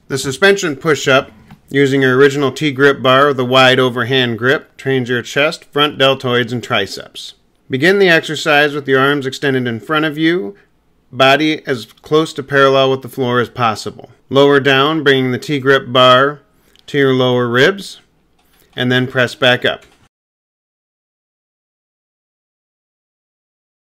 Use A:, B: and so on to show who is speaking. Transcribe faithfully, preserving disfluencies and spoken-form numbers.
A: The suspension push-up, using your original Tgrip bar with a wide overhand grip, trains your chest, front deltoids, and triceps. Begin the exercise with your arms extended in front of you, body as close to parallel with the floor as possible. Lower down, bringing the Tgrip bar to your lower ribs, and then press back up.